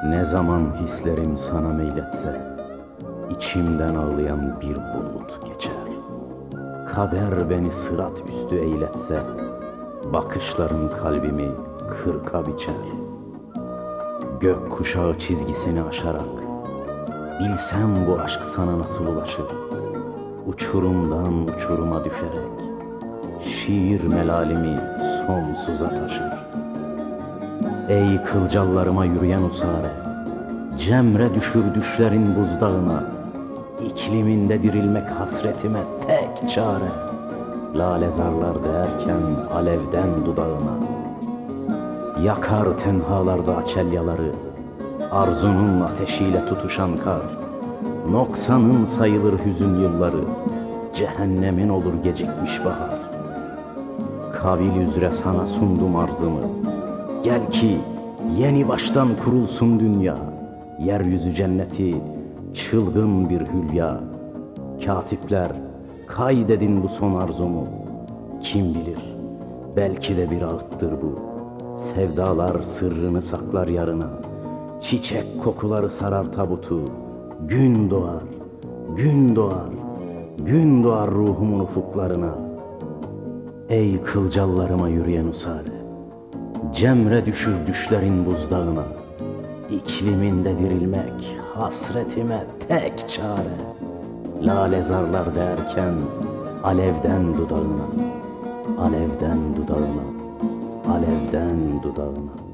Ne zaman hislerim sana meyletse, içimden ağlayan bir bulut geçer. Kader beni sırat üstü eyletse, bakışların kalbimi kırka biçer. Gök kuşağı çizgisini aşarak, bilsem bu aşk sana nasıl ulaşır. Uçurumdan uçuruma düşerek, şiir melalimi sonsuza taşır. Ey kılcallarıma yürüyen usare, cemre düşür düşlerin buzdağına. İkliminde dirilmek hasretime tek çare, lalezarlar değerken alevden dudağına. Yakar tenhalarda açelyaları, arzunun ateşiyle tutuşan kar. Noksanın sayılır hüzün yılları, cehennemin olur gecikmiş bahar. Kavil üzere sana sundum arzımı, gel ki yeni baştan kurulsun dünya. Yeryüzü cenneti, çılgın bir hülya. Katipler, kaydedin bu son arzumu. Kim bilir, belki de bir ağıttır bu. Sevdalar sırrını saklar yarına. Çiçek kokuları sarar tabutu. Gün doğar, gün doğar, gün doğar ruhumun ufuklarına. Ey kılcallarıma yürüyen usare, cemre düşür düşlerin buzdağına. İkliminde dirilmek hasretime tek çare, lalezarlar derken alevden dudağına, alevden dudağına, alevden dudağına.